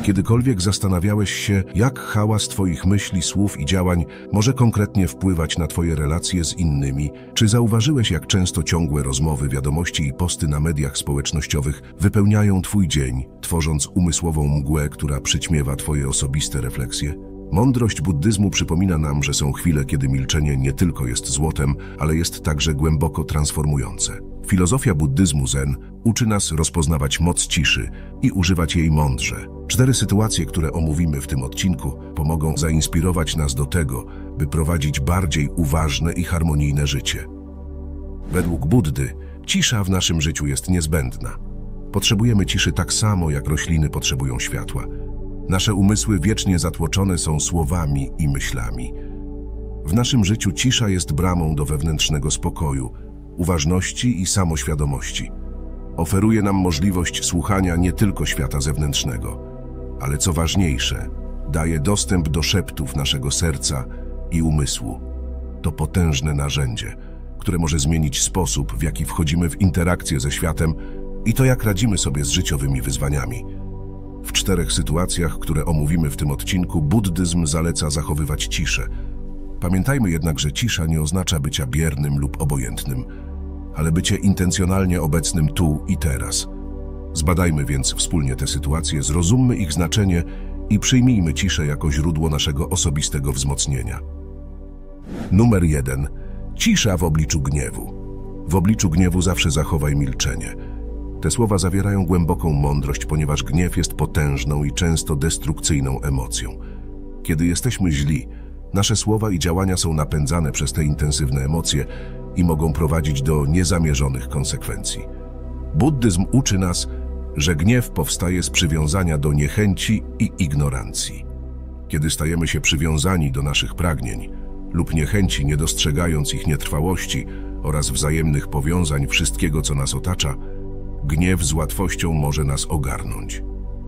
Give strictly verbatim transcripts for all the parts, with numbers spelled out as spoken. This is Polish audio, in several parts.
kiedykolwiek zastanawiałeś się, jak hałas Twoich myśli, słów i działań może konkretnie wpływać na Twoje relacje z innymi? Czy zauważyłeś, jak często ciągłe rozmowy, wiadomości i posty na mediach społecznościowych wypełniają Twój dzień, tworząc umysłową mgłę, która przyćmiewa Twoje osobiste refleksje? Mądrość buddyzmu przypomina nam, że są chwile, kiedy milczenie nie tylko jest złotem, ale jest także głęboko transformujące. Filozofia buddyzmu Zen uczy nas rozpoznawać moc ciszy i używać jej mądrze. Cztery sytuacje, które omówimy w tym odcinku, pomogą zainspirować nas do tego, by prowadzić bardziej uważne i harmonijne życie. Według Buddy cisza w naszym życiu jest niezbędna. Potrzebujemy ciszy tak samo, jak rośliny potrzebują światła. Nasze umysły wiecznie zatłoczone są słowami i myślami. W naszym życiu cisza jest bramą do wewnętrznego spokoju, uważności i samoświadomości. Oferuje nam możliwość słuchania nie tylko świata zewnętrznego, ale co ważniejsze, daje dostęp do szeptów naszego serca i umysłu. To potężne narzędzie, które może zmienić sposób, w jaki wchodzimy w interakcję ze światem i to, jak radzimy sobie z życiowymi wyzwaniami. W czterech sytuacjach, które omówimy w tym odcinku, buddyzm zaleca zachowywać ciszę. Pamiętajmy jednak, że cisza nie oznacza bycia biernym lub obojętnym, ale bycie intencjonalnie obecnym tu i teraz. Zbadajmy więc wspólnie te sytuacje, zrozummy ich znaczenie i przyjmijmy ciszę jako źródło naszego osobistego wzmocnienia. Numer jeden. Cisza w obliczu gniewu. W obliczu gniewu zawsze zachowaj milczenie. Te słowa zawierają głęboką mądrość, ponieważ gniew jest potężną i często destrukcyjną emocją. Kiedy jesteśmy źli, nasze słowa i działania są napędzane przez te intensywne emocje i mogą prowadzić do niezamierzonych konsekwencji. Buddyzm uczy nas, że gniew powstaje z przywiązania do niechęci i ignorancji. Kiedy stajemy się przywiązani do naszych pragnień lub niechęci, nie dostrzegając ich nietrwałości oraz wzajemnych powiązań wszystkiego, co nas otacza, gniew z łatwością może nas ogarnąć.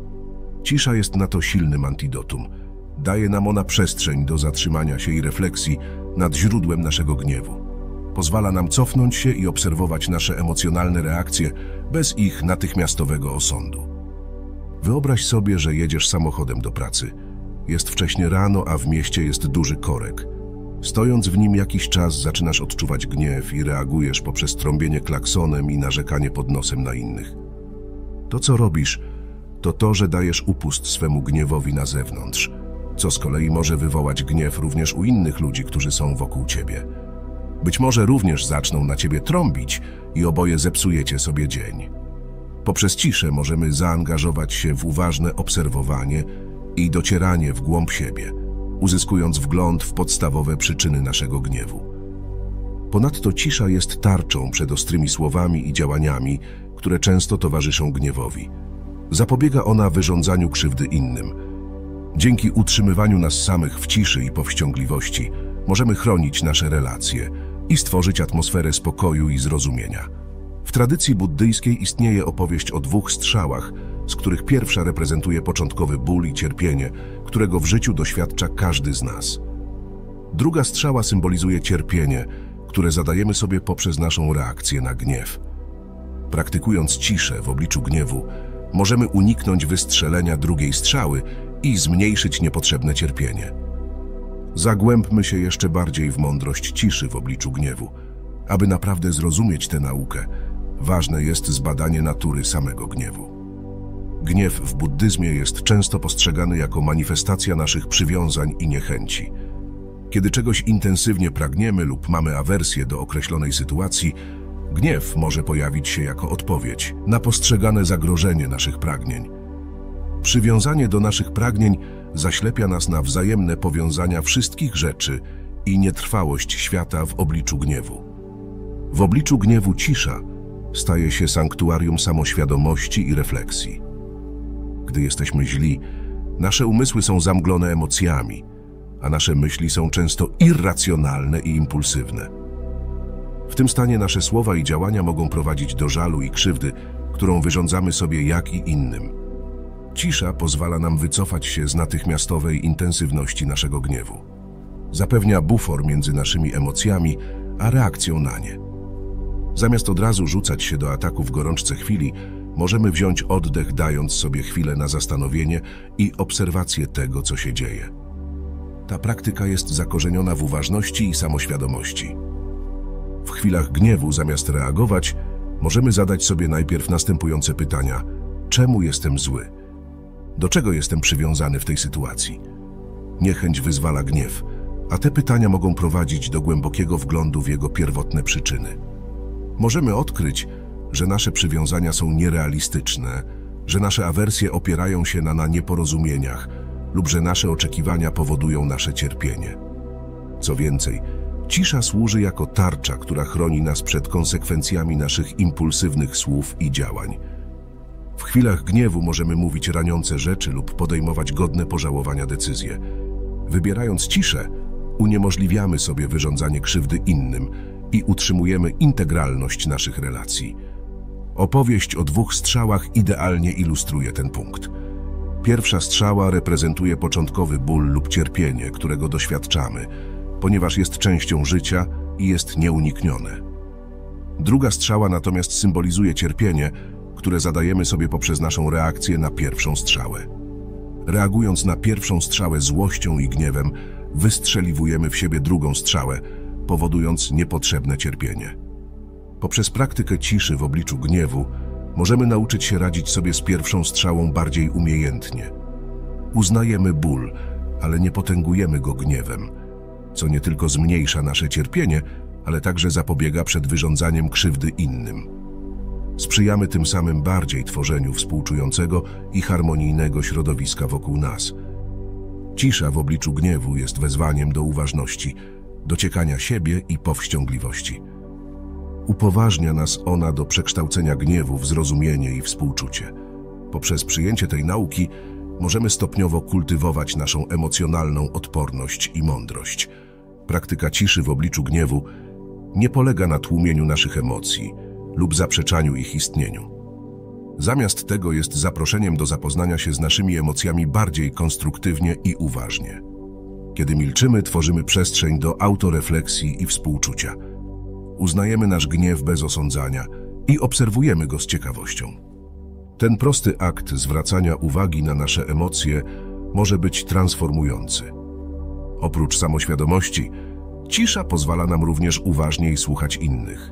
Cisza jest na to silnym antidotum. Daje nam ona przestrzeń do zatrzymania się i refleksji nad źródłem naszego gniewu. Pozwala nam cofnąć się i obserwować nasze emocjonalne reakcje bez ich natychmiastowego osądu. Wyobraź sobie, że jedziesz samochodem do pracy. Jest wcześnie rano, a w mieście jest duży korek. Stojąc w nim jakiś czas, zaczynasz odczuwać gniew i reagujesz poprzez trąbienie klaksonem i narzekanie pod nosem na innych. To, co robisz, to to, że dajesz upust swemu gniewowi na zewnątrz, co z kolei może wywołać gniew również u innych ludzi, którzy są wokół ciebie. Być może również zaczną na ciebie trąbić i oboje zepsujecie sobie dzień. Poprzez ciszę możemy zaangażować się w uważne obserwowanie i docieranie w głąb siebie, uzyskując wgląd w podstawowe przyczyny naszego gniewu. Ponadto cisza jest tarczą przed ostrymi słowami i działaniami, które często towarzyszą gniewowi. Zapobiega ona wyrządzaniu krzywdy innym. Dzięki utrzymywaniu nas samych w ciszy i powściągliwości możemy chronić nasze relacje i stworzyć atmosferę spokoju i zrozumienia. W tradycji buddyjskiej istnieje opowieść o dwóch strzałach, z których pierwsza reprezentuje początkowy ból i cierpienie, którego w życiu doświadcza każdy z nas. Druga strzała symbolizuje cierpienie, które zadajemy sobie poprzez naszą reakcję na gniew. Praktykując ciszę w obliczu gniewu, możemy uniknąć wystrzelenia drugiej strzały i zmniejszyć niepotrzebne cierpienie. Zagłębmy się jeszcze bardziej w mądrość ciszy w obliczu gniewu. Aby naprawdę zrozumieć tę naukę, ważne jest zbadanie natury samego gniewu. Gniew w buddyzmie jest często postrzegany jako manifestacja naszych przywiązań i niechęci. Kiedy czegoś intensywnie pragniemy lub mamy awersję do określonej sytuacji, gniew może pojawić się jako odpowiedź na postrzegane zagrożenie naszych pragnień. Przywiązanie do naszych pragnień zaślepia nas na wzajemne powiązania wszystkich rzeczy i nietrwałość świata w obliczu gniewu. W obliczu gniewu cisza staje się sanktuarium samoświadomości i refleksji. Gdy jesteśmy źli, nasze umysły są zamglone emocjami, a nasze myśli są często irracjonalne i impulsywne. W tym stanie nasze słowa i działania mogą prowadzić do żalu i krzywdy, którą wyrządzamy sobie jak i innym. Cisza pozwala nam wycofać się z natychmiastowej intensywności naszego gniewu. Zapewnia bufor między naszymi emocjami a reakcją na nie. Zamiast od razu rzucać się do ataku w gorączce chwili, możemy wziąć oddech, dając sobie chwilę na zastanowienie i obserwację tego, co się dzieje. Ta praktyka jest zakorzeniona w uważności i samoświadomości. W chwilach gniewu, zamiast reagować, możemy zadać sobie najpierw następujące pytania. Czemu jestem zły? Do czego jestem przywiązany w tej sytuacji? Niechęć wyzwala gniew, a te pytania mogą prowadzić do głębokiego wglądu w jego pierwotne przyczyny. Możemy odkryć, że nasze przywiązania są nierealistyczne, że nasze awersje opierają się na, na nieporozumieniach lub że nasze oczekiwania powodują nasze cierpienie. Co więcej, cisza służy jako tarcza, która chroni nas przed konsekwencjami naszych impulsywnych słów i działań. W chwilach gniewu możemy mówić raniące rzeczy lub podejmować godne pożałowania decyzje. Wybierając ciszę, uniemożliwiamy sobie wyrządzanie krzywdy innym i utrzymujemy integralność naszych relacji. Opowieść o dwóch strzałach idealnie ilustruje ten punkt. Pierwsza strzała reprezentuje początkowy ból lub cierpienie, którego doświadczamy, ponieważ jest częścią życia i jest nieuniknione. Druga strzała natomiast symbolizuje cierpienie, które zadajemy sobie poprzez naszą reakcję na pierwszą strzałę. Reagując na pierwszą strzałę złością i gniewem, wystrzeliwujemy w siebie drugą strzałę, powodując niepotrzebne cierpienie. Poprzez praktykę ciszy w obliczu gniewu możemy nauczyć się radzić sobie z pierwszą strzałą bardziej umiejętnie. Uznajemy ból, ale nie potęgujemy go gniewem, co nie tylko zmniejsza nasze cierpienie, ale także zapobiega przed wyrządzaniem krzywdy innym. Sprzyjamy tym samym bardziej tworzeniu współczującego i harmonijnego środowiska wokół nas. Cisza w obliczu gniewu jest wezwaniem do uważności, dociekania siebie i powściągliwości. Upoważnia nas ona do przekształcenia gniewu w zrozumienie i współczucie. Poprzez przyjęcie tej nauki możemy stopniowo kultywować naszą emocjonalną odporność i mądrość. Praktyka ciszy w obliczu gniewu nie polega na tłumieniu naszych emocji lub zaprzeczaniu ich istnieniu. Zamiast tego jest zaproszeniem do zapoznania się z naszymi emocjami bardziej konstruktywnie i uważnie. Kiedy milczymy, tworzymy przestrzeń do autorefleksji i współczucia. Uznajemy nasz gniew bez osądzania i obserwujemy go z ciekawością. Ten prosty akt zwracania uwagi na nasze emocje może być transformujący. Oprócz samoświadomości, cisza pozwala nam również uważniej słuchać innych.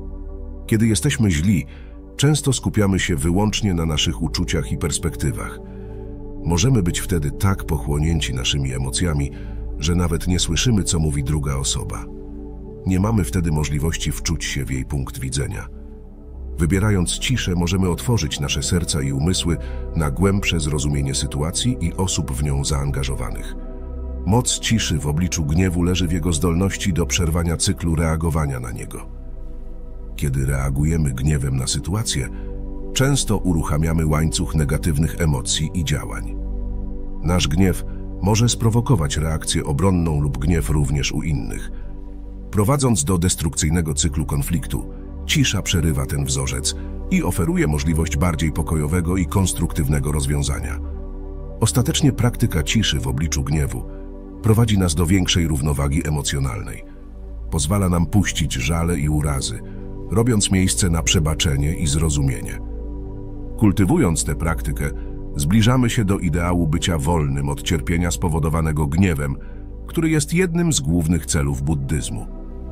Kiedy jesteśmy źli, często skupiamy się wyłącznie na naszych uczuciach i perspektywach. Możemy być wtedy tak pochłonięci naszymi emocjami, że nawet nie słyszymy, co mówi druga osoba. Nie mamy wtedy możliwości wczuć się w jej punkt widzenia. Wybierając ciszę, możemy otworzyć nasze serca i umysły na głębsze zrozumienie sytuacji i osób w nią zaangażowanych. Moc ciszy w obliczu gniewu leży w jego zdolności do przerwania cyklu reagowania na niego. Kiedy reagujemy gniewem na sytuację, często uruchamiamy łańcuch negatywnych emocji i działań. Nasz gniew może sprowokować reakcję obronną lub gniew również u innych. Prowadząc do destrukcyjnego cyklu konfliktu, cisza przerywa ten wzorzec i oferuje możliwość bardziej pokojowego i konstruktywnego rozwiązania. Ostatecznie praktyka ciszy w obliczu gniewu prowadzi nas do większej równowagi emocjonalnej. Pozwala nam puścić żale i urazy, robiąc miejsce na przebaczenie i zrozumienie. Kultywując tę praktykę, zbliżamy się do ideału bycia wolnym od cierpienia spowodowanego gniewem, który jest jednym z głównych celów buddyzmu.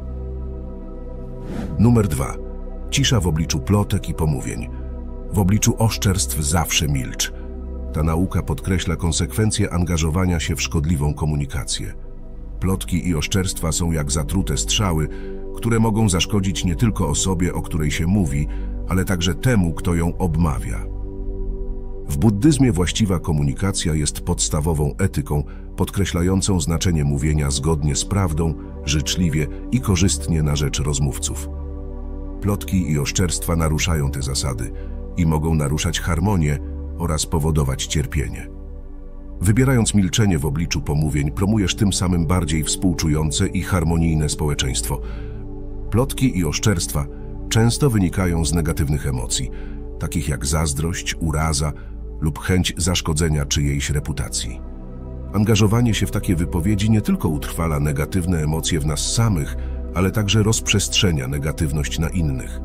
Numer dwa. Cisza w obliczu plotek i pomówień. W obliczu oszczerstw zawsze milcz. Ta nauka podkreśla konsekwencje angażowania się w szkodliwą komunikację. Plotki i oszczerstwa są jak zatrute strzały, które mogą zaszkodzić nie tylko osobie, o której się mówi, ale także temu, kto ją obmawia. W buddyzmie właściwa komunikacja jest podstawową etyką podkreślającą znaczenie mówienia zgodnie z prawdą, życzliwie i korzystnie na rzecz rozmówców. Plotki i oszczerstwa naruszają te zasady i mogą naruszać harmonię oraz powodować cierpienie. Wybierając milczenie w obliczu pomówień, promujesz tym samym bardziej współczujące i harmonijne społeczeństwo. Plotki i oszczerstwa często wynikają z negatywnych emocji, takich jak zazdrość, uraza lub chęć zaszkodzenia czyjejś reputacji. Angażowanie się w takie wypowiedzi nie tylko utrwala negatywne emocje w nas samych, ale także rozprzestrzenia negatywność na innych.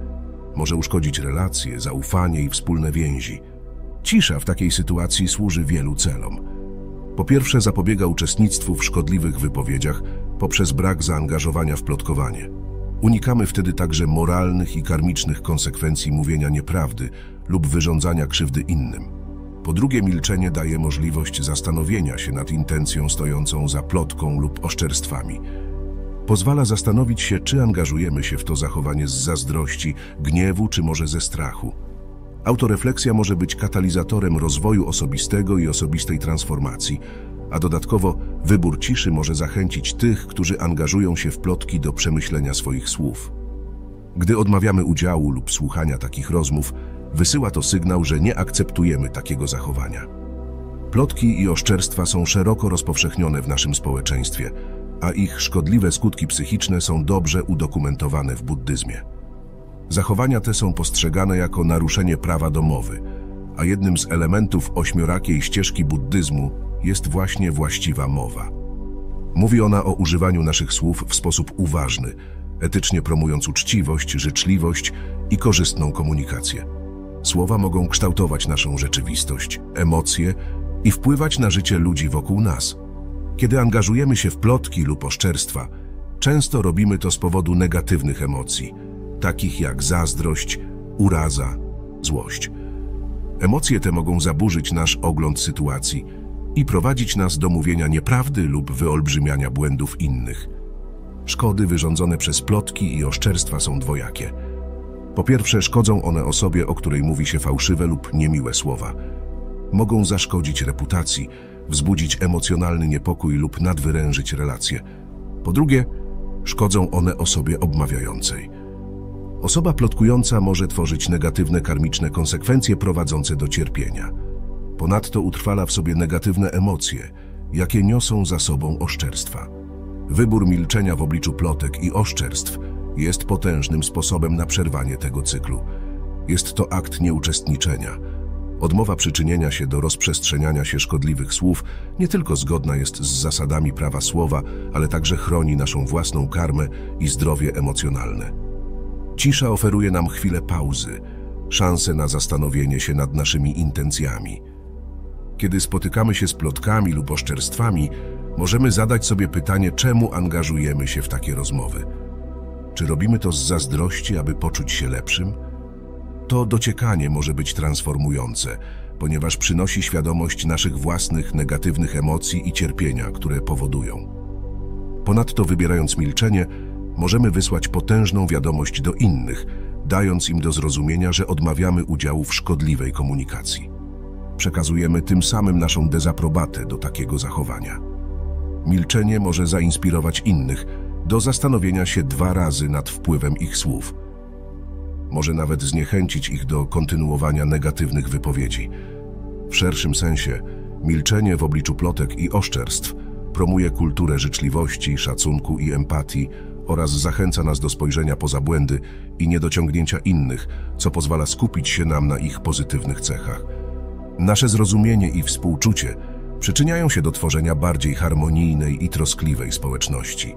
Może uszkodzić relacje, zaufanie i wspólne więzi. Cisza w takiej sytuacji służy wielu celom. Po pierwsze, zapobiega uczestnictwu w szkodliwych wypowiedziach poprzez brak zaangażowania w plotkowanie. Unikamy wtedy także moralnych i karmicznych konsekwencji mówienia nieprawdy lub wyrządzania krzywdy innym. Po drugie, milczenie daje możliwość zastanowienia się nad intencją stojącą za plotką lub oszczerstwami. Pozwala zastanowić się, czy angażujemy się w to zachowanie z zazdrości, gniewu, czy może ze strachu. Autorefleksja może być katalizatorem rozwoju osobistego i osobistej transformacji, a dodatkowo wybór ciszy może zachęcić tych, którzy angażują się w plotki, do przemyślenia swoich słów. Gdy odmawiamy udziału lub słuchania takich rozmów, wysyła to sygnał, że nie akceptujemy takiego zachowania. Plotki i oszczerstwa są szeroko rozpowszechnione w naszym społeczeństwie, a ich szkodliwe skutki psychiczne są dobrze udokumentowane w buddyzmie. Zachowania te są postrzegane jako naruszenie prawa do mowy, a jednym z elementów ośmiorakiej ścieżki buddyzmu jest właśnie właściwa mowa. Mówi ona o używaniu naszych słów w sposób uważny, etycznie promując uczciwość, życzliwość i korzystną komunikację. Słowa mogą kształtować naszą rzeczywistość, emocje i wpływać na życie ludzi wokół nas. Kiedy angażujemy się w plotki lub oszczerstwa, często robimy to z powodu negatywnych emocji, takich jak zazdrość, uraza, złość. Emocje te mogą zaburzyć nasz ogląd sytuacji i prowadzić nas do mówienia nieprawdy lub wyolbrzymiania błędów innych. Szkody wyrządzone przez plotki i oszczerstwa są dwojakie. Po pierwsze, szkodzą one osobie, o której mówi się fałszywe lub niemiłe słowa. Mogą zaszkodzić reputacji, wzbudzić emocjonalny niepokój lub nadwyrężyć relacje. Po drugie, szkodzą one osobie obmawiającej. Osoba plotkująca może tworzyć negatywne karmiczne konsekwencje prowadzące do cierpienia. Ponadto utrwala w sobie negatywne emocje, jakie niosą za sobą oszczerstwa. Wybór milczenia w obliczu plotek i oszczerstw jest potężnym sposobem na przerwanie tego cyklu. Jest to akt nieuczestniczenia. Odmowa przyczynienia się do rozprzestrzeniania się szkodliwych słów nie tylko zgodna jest z zasadami prawa słowa, ale także chroni naszą własną karmę i zdrowie emocjonalne. Cisza oferuje nam chwilę pauzy, szansę na zastanowienie się nad naszymi intencjami. Kiedy spotykamy się z plotkami lub oszczerstwami, możemy zadać sobie pytanie, czemu angażujemy się w takie rozmowy. Czy robimy to z zazdrości, aby poczuć się lepszym? To dociekanie może być transformujące, ponieważ przynosi świadomość naszych własnych negatywnych emocji i cierpienia, które powodują. Ponadto, wybierając milczenie, możemy wysłać potężną wiadomość do innych, dając im do zrozumienia, że odmawiamy udziału w szkodliwej komunikacji. Przekazujemy tym samym naszą dezaprobatę do takiego zachowania. Milczenie może zainspirować innych do zastanowienia się dwa razy nad wpływem ich słów. Może nawet zniechęcić ich do kontynuowania negatywnych wypowiedzi. W szerszym sensie, milczenie w obliczu plotek i oszczerstw promuje kulturę życzliwości, szacunku i empatii oraz zachęca nas do spojrzenia poza błędy i niedociągnięcia innych, co pozwala skupić się nam na ich pozytywnych cechach. Nasze zrozumienie i współczucie przyczyniają się do tworzenia bardziej harmonijnej i troskliwej społeczności.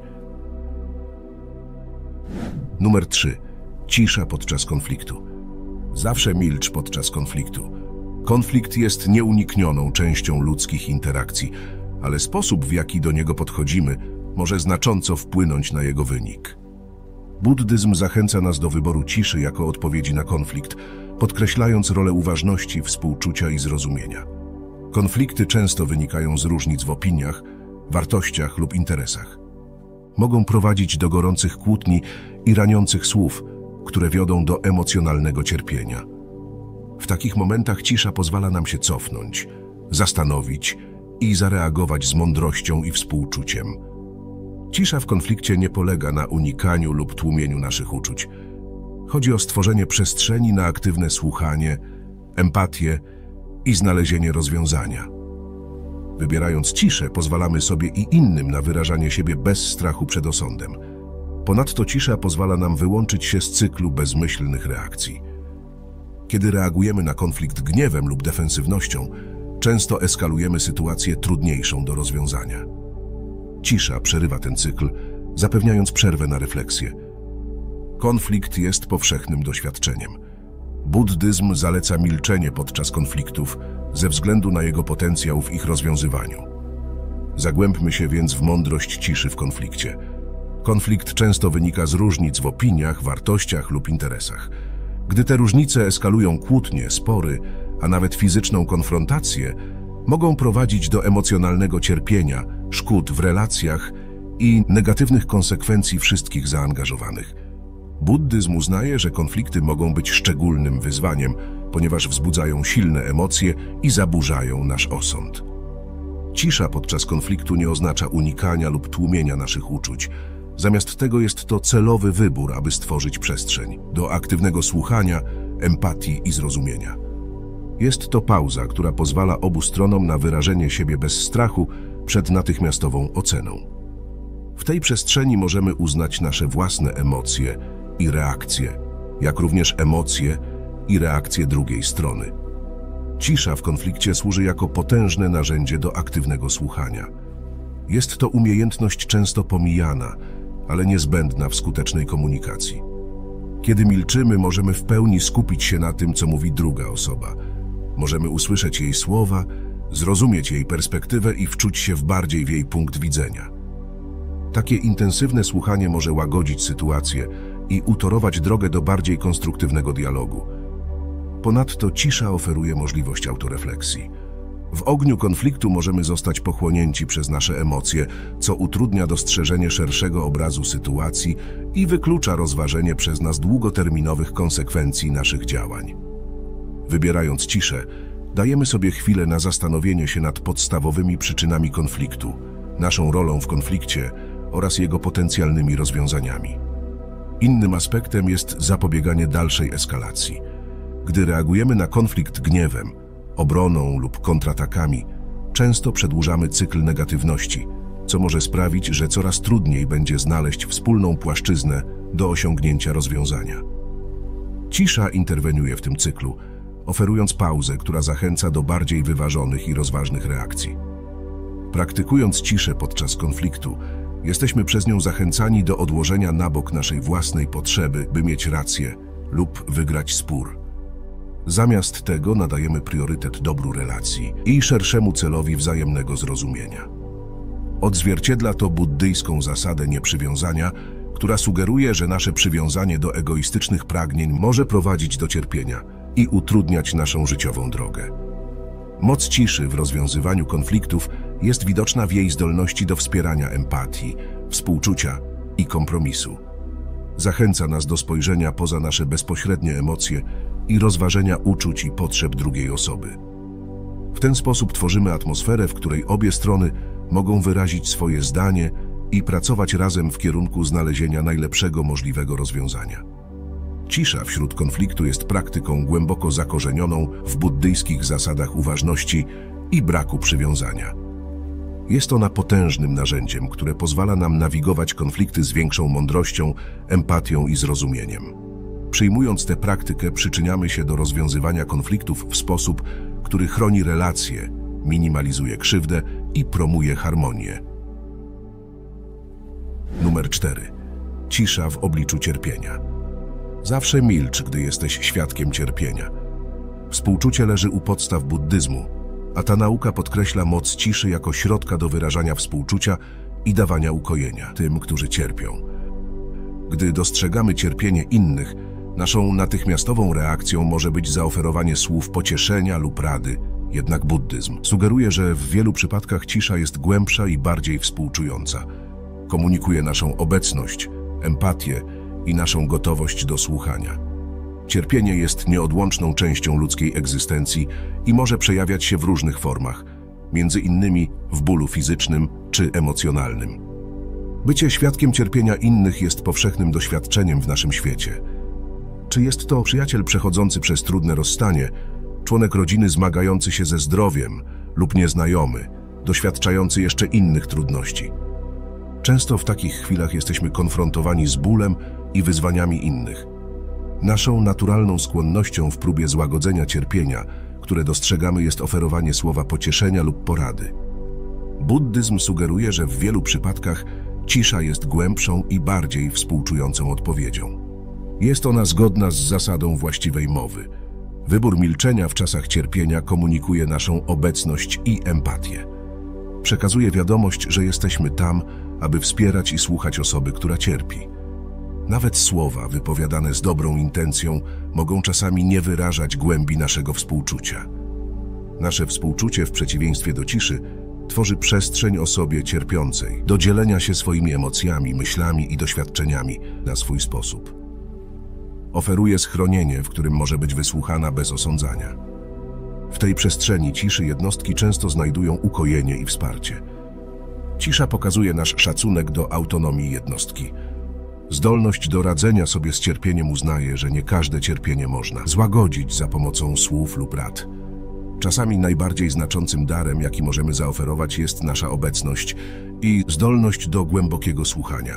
Numer trzy. Cisza podczas konfliktu. Zawsze milcz podczas konfliktu. Konflikt jest nieuniknioną częścią ludzkich interakcji, ale sposób, w jaki do niego podchodzimy, może znacząco wpłynąć na jego wynik. Buddyzm zachęca nas do wyboru ciszy jako odpowiedzi na konflikt, podkreślając rolę uważności, współczucia i zrozumienia. Konflikty często wynikają z różnic w opiniach, wartościach lub interesach. Mogą prowadzić do gorących kłótni i raniących słów, które wiodą do emocjonalnego cierpienia. W takich momentach cisza pozwala nam się cofnąć, zastanowić i zareagować z mądrością i współczuciem. Cisza w konflikcie nie polega na unikaniu lub tłumieniu naszych uczuć. Chodzi o stworzenie przestrzeni na aktywne słuchanie, empatię i znalezienie rozwiązania. Wybierając ciszę, pozwalamy sobie i innym na wyrażanie siebie bez strachu przed osądem. Ponadto cisza pozwala nam wyłączyć się z cyklu bezmyślnych reakcji. Kiedy reagujemy na konflikt gniewem lub defensywnością, często eskalujemy sytuację trudniejszą do rozwiązania. Cisza przerywa ten cykl, zapewniając przerwę na refleksję. Konflikt jest powszechnym doświadczeniem. Buddyzm zaleca milczenie podczas konfliktów ze względu na jego potencjał w ich rozwiązywaniu. Zagłębmy się więc w mądrość ciszy w konflikcie. Konflikt często wynika z różnic w opiniach, wartościach lub interesach. Gdy te różnice eskalują kłótnie, spory, a nawet fizyczną konfrontację, mogą prowadzić do emocjonalnego cierpienia, szkód w relacjach i negatywnych konsekwencji wszystkich zaangażowanych. Buddyzm uznaje, że konflikty mogą być szczególnym wyzwaniem, ponieważ wzbudzają silne emocje i zaburzają nasz osąd. Cisza podczas konfliktu nie oznacza unikania lub tłumienia naszych uczuć. Zamiast tego jest to celowy wybór, aby stworzyć przestrzeń do aktywnego słuchania, empatii i zrozumienia. Jest to pauza, która pozwala obu stronom na wyrażenie siebie bez strachu przed natychmiastową oceną. W tej przestrzeni możemy uznać nasze własne emocje i reakcje, jak również emocje i reakcje drugiej strony. Cisza w konflikcie służy jako potężne narzędzie do aktywnego słuchania. Jest to umiejętność często pomijana, ale niezbędna w skutecznej komunikacji. Kiedy milczymy, możemy w pełni skupić się na tym, co mówi druga osoba. Możemy usłyszeć jej słowa, zrozumieć jej perspektywę i wczuć się w bardziej w jej punkt widzenia. Takie intensywne słuchanie może łagodzić sytuację i utorować drogę do bardziej konstruktywnego dialogu. Ponadto cisza oferuje możliwość autorefleksji. W ogniu konfliktu możemy zostać pochłonięci przez nasze emocje, co utrudnia dostrzeżenie szerszego obrazu sytuacji i wyklucza rozważenie przez nas długoterminowych konsekwencji naszych działań. Wybierając ciszę, dajemy sobie chwilę na zastanowienie się nad podstawowymi przyczynami konfliktu, naszą rolą w konflikcie oraz jego potencjalnymi rozwiązaniami. Innym aspektem jest zapobieganie dalszej eskalacji. Gdy reagujemy na konflikt gniewem, obroną lub kontratakami, często przedłużamy cykl negatywności, co może sprawić, że coraz trudniej będzie znaleźć wspólną płaszczyznę do osiągnięcia rozwiązania. Cisza interweniuje w tym cyklu, oferując pauzę, która zachęca do bardziej wyważonych i rozważnych reakcji. Praktykując ciszę podczas konfliktu, jesteśmy przez nią zachęcani do odłożenia na bok naszej własnej potrzeby, by mieć rację lub wygrać spór. Zamiast tego nadajemy priorytet dobru relacji i szerszemu celowi wzajemnego zrozumienia. Odzwierciedla to buddyjską zasadę nieprzywiązania, która sugeruje, że nasze przywiązanie do egoistycznych pragnień może prowadzić do cierpienia i utrudniać naszą życiową drogę. Moc ciszy w rozwiązywaniu konfliktów jest widoczna w jej zdolności do wspierania empatii, współczucia i kompromisu. Zachęca nas do spojrzenia poza nasze bezpośrednie emocje i rozważenia uczuć i potrzeb drugiej osoby. W ten sposób tworzymy atmosferę, w której obie strony mogą wyrazić swoje zdanie i pracować razem w kierunku znalezienia najlepszego możliwego rozwiązania. Cisza wśród konfliktu jest praktyką głęboko zakorzenioną w buddyjskich zasadach uważności i braku przywiązania. Jest ona potężnym narzędziem, które pozwala nam nawigować konflikty z większą mądrością, empatią i zrozumieniem. Przyjmując tę praktykę, przyczyniamy się do rozwiązywania konfliktów w sposób, który chroni relacje, minimalizuje krzywdę i promuje harmonię. Numer cztery. Cisza w obliczu cierpienia. Zawsze milcz, gdy jesteś świadkiem cierpienia. Współczucie leży u podstaw buddyzmu, a ta nauka podkreśla moc ciszy jako środka do wyrażania współczucia i dawania ukojenia tym, którzy cierpią. Gdy dostrzegamy cierpienie innych, naszą natychmiastową reakcją może być zaoferowanie słów pocieszenia lub rady, jednak buddyzm sugeruje, że w wielu przypadkach cisza jest głębsza i bardziej współczująca. Komunikuje naszą obecność, empatię i naszą gotowość do słuchania. Cierpienie jest nieodłączną częścią ludzkiej egzystencji i może przejawiać się w różnych formach, między innymi w bólu fizycznym czy emocjonalnym. Bycie świadkiem cierpienia innych jest powszechnym doświadczeniem w naszym świecie. Czy jest to przyjaciel przechodzący przez trudne rozstanie, członek rodziny zmagający się ze zdrowiem lub nieznajomy, doświadczający jeszcze innych trudności. Często w takich chwilach jesteśmy konfrontowani z bólem i wyzwaniami innych. Naszą naturalną skłonnością w próbie złagodzenia cierpienia, które dostrzegamy, jest oferowanie słowa pocieszenia lub porady. Buddyzm sugeruje, że w wielu przypadkach cisza jest głębszą i bardziej współczującą odpowiedzią. Jest ona zgodna z zasadą właściwej mowy. Wybór milczenia w czasach cierpienia komunikuje naszą obecność i empatię. Przekazuje wiadomość, że jesteśmy tam, aby wspierać i słuchać osoby, która cierpi. Nawet słowa wypowiadane z dobrą intencją mogą czasami nie wyrażać głębi naszego współczucia. Nasze współczucie, w przeciwieństwie do ciszy, tworzy przestrzeń osobie cierpiącej do dzielenia się swoimi emocjami, myślami i doświadczeniami na swój sposób. Oferuje schronienie, w którym może być wysłuchana bez osądzania. W tej przestrzeni ciszy jednostki często znajdują ukojenie i wsparcie. Cisza pokazuje nasz szacunek do autonomii jednostki. Zdolność do radzenia sobie z cierpieniem uznaje, że nie każde cierpienie można złagodzić za pomocą słów lub rad. Czasami najbardziej znaczącym darem, jaki możemy zaoferować, jest nasza obecność i zdolność do głębokiego słuchania.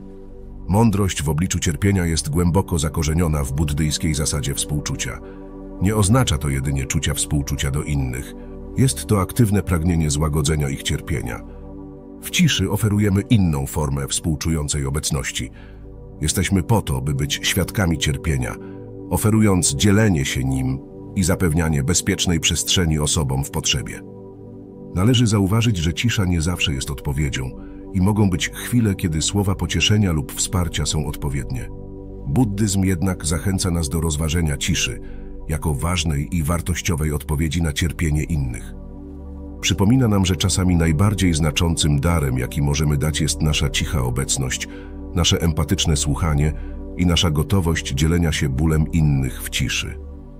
Mądrość w obliczu cierpienia jest głęboko zakorzeniona w buddyjskiej zasadzie współczucia. Nie oznacza to jedynie czucia współczucia do innych. Jest to aktywne pragnienie złagodzenia ich cierpienia. W ciszy oferujemy inną formę współczującej obecności. Jesteśmy po to, by być świadkami cierpienia, oferując dzielenie się nim i zapewnianie bezpiecznej przestrzeni osobom w potrzebie. Należy zauważyć, że cisza nie zawsze jest odpowiedzią i mogą być chwile, kiedy słowa pocieszenia lub wsparcia są odpowiednie. Buddyzm jednak zachęca nas do rozważenia ciszy jako ważnej i wartościowej odpowiedzi na cierpienie innych. Przypomina nam, że czasami najbardziej znaczącym darem, jaki możemy dać, jest nasza cicha obecność, nasze empatyczne słuchanie i nasza gotowość dzielenia się bólem innych w ciszy.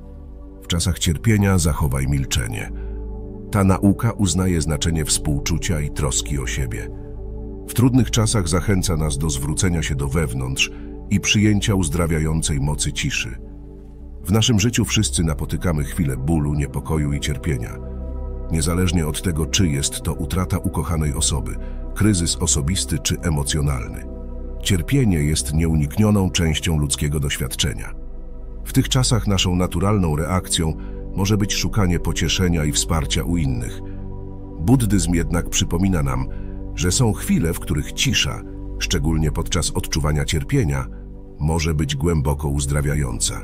W czasach cierpienia zachowaj milczenie. Ta nauka uznaje znaczenie współczucia i troski o siebie. W trudnych czasach zachęca nas do zwrócenia się do wewnątrz i przyjęcia uzdrawiającej mocy ciszy. W naszym życiu wszyscy napotykamy chwile bólu, niepokoju i cierpienia. Niezależnie od tego, czy jest to utrata ukochanej osoby, kryzys osobisty czy emocjonalny. Cierpienie jest nieuniknioną częścią ludzkiego doświadczenia. W tych czasach naszą naturalną reakcją może być szukanie pocieszenia i wsparcia u innych. Buddyzm jednak przypomina nam, że są chwile, w których cisza, szczególnie podczas odczuwania cierpienia, może być głęboko uzdrawiająca.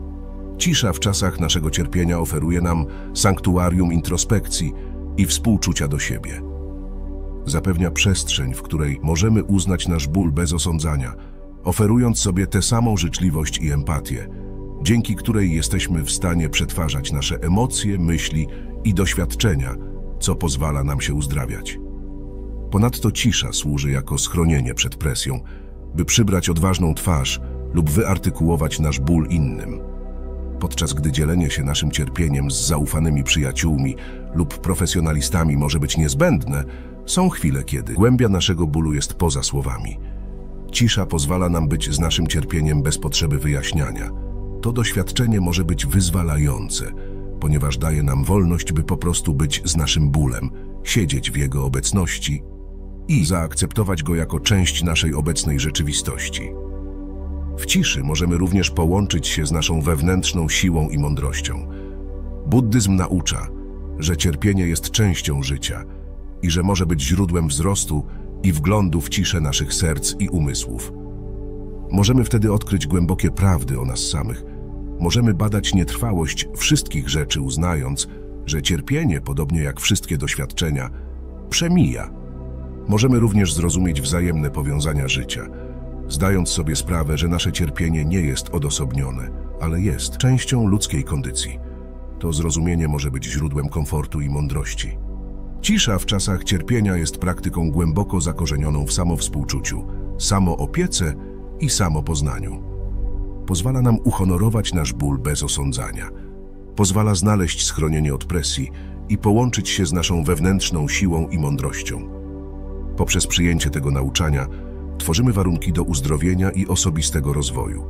Cisza w czasach naszego cierpienia oferuje nam sanktuarium introspekcji i współczucia do siebie. Zapewnia przestrzeń, w której możemy uznać nasz ból bez osądzania, oferując sobie tę samą życzliwość i empatię, dzięki której jesteśmy w stanie przetwarzać nasze emocje, myśli i doświadczenia, co pozwala nam się uzdrawiać. Ponadto cisza służy jako schronienie przed presją, by przybrać odważną twarz lub wyartykułować nasz ból innym. Podczas gdy dzielenie się naszym cierpieniem z zaufanymi przyjaciółmi lub profesjonalistami może być niezbędne, są chwile, kiedy głębia naszego bólu jest poza słowami. Cisza pozwala nam być z naszym cierpieniem bez potrzeby wyjaśniania. To doświadczenie może być wyzwalające, ponieważ daje nam wolność, by po prostu być z naszym bólem, siedzieć w jego obecności i zaakceptować go jako część naszej obecnej rzeczywistości. W ciszy możemy również połączyć się z naszą wewnętrzną siłą i mądrością. Buddyzm naucza, że cierpienie jest częścią życia i że może być źródłem wzrostu i wglądu w ciszę naszych serc i umysłów. Możemy wtedy odkryć głębokie prawdy o nas samych. Możemy badać nietrwałość wszystkich rzeczy, uznając, że cierpienie, podobnie jak wszystkie doświadczenia, przemija. Możemy również zrozumieć wzajemne powiązania życia, zdając sobie sprawę, że nasze cierpienie nie jest odosobnione, ale jest częścią ludzkiej kondycji. To zrozumienie może być źródłem komfortu i mądrości. Cisza w czasach cierpienia jest praktyką głęboko zakorzenioną w samowspółczuciu, samoopiece i samopoznaniu. Pozwala nam uhonorować nasz ból bez osądzania. Pozwala znaleźć schronienie od presji i połączyć się z naszą wewnętrzną siłą i mądrością. Poprzez przyjęcie tego nauczania tworzymy warunki do uzdrowienia i osobistego rozwoju.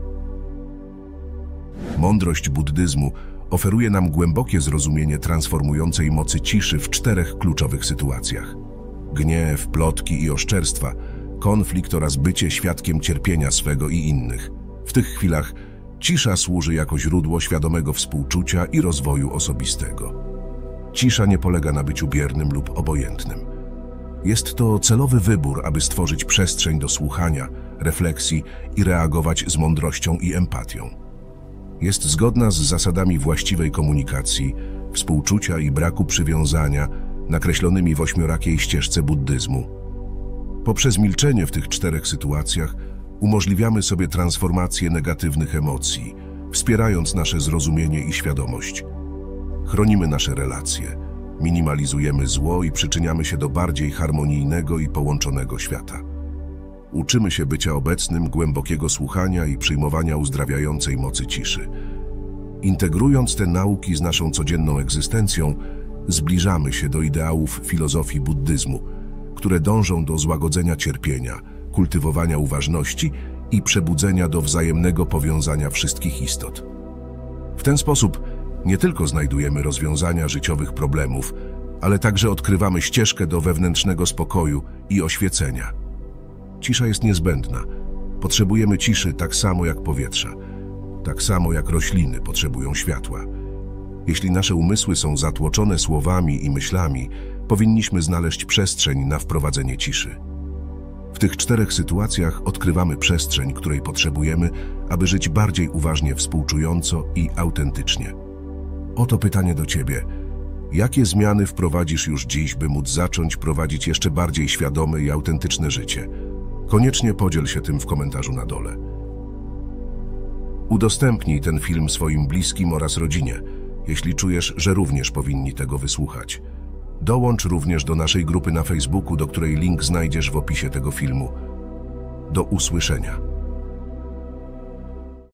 Mądrość buddyzmu oferuje nam głębokie zrozumienie transformującej mocy ciszy w czterech kluczowych sytuacjach: gniew, plotki i oszczerstwa, konflikt oraz bycie świadkiem cierpienia swego i innych. W tych chwilach cisza służy jako źródło świadomego współczucia i rozwoju osobistego. Cisza nie polega na byciu biernym lub obojętnym. Jest to celowy wybór, aby stworzyć przestrzeń do słuchania, refleksji i reagować z mądrością i empatią. Jest zgodna z zasadami właściwej komunikacji, współczucia i braku przywiązania nakreślonymi w ośmiorakiej ścieżce buddyzmu. Poprzez milczenie w tych czterech sytuacjach umożliwiamy sobie transformację negatywnych emocji, wspierając nasze zrozumienie i świadomość. Chronimy nasze relacje, minimalizujemy zło i przyczyniamy się do bardziej harmonijnego i połączonego świata. Uczymy się bycia obecnym, głębokiego słuchania i przyjmowania uzdrawiającej mocy ciszy. Integrując te nauki z naszą codzienną egzystencją, zbliżamy się do ideałów filozofii buddyzmu, które dążą do złagodzenia cierpienia, kultywowania uważności i przebudzenia do wzajemnego powiązania wszystkich istot. W ten sposób nie tylko znajdujemy rozwiązania życiowych problemów, ale także odkrywamy ścieżkę do wewnętrznego spokoju i oświecenia. Cisza jest niezbędna. Potrzebujemy ciszy tak samo jak powietrza, tak samo jak rośliny potrzebują światła. Jeśli nasze umysły są zatłoczone słowami i myślami, powinniśmy znaleźć przestrzeń na wprowadzenie ciszy. W tych czterech sytuacjach odkrywamy przestrzeń, której potrzebujemy, aby żyć bardziej uważnie, współczująco i autentycznie. Oto pytanie do Ciebie. Jakie zmiany wprowadzisz już dziś, by móc zacząć prowadzić jeszcze bardziej świadome i autentyczne życie? Koniecznie podziel się tym w komentarzu na dole. Udostępnij ten film swoim bliskim oraz rodzinie, jeśli czujesz, że również powinni tego wysłuchać. Dołącz również do naszej grupy na Facebooku, do której link znajdziesz w opisie tego filmu. Do usłyszenia.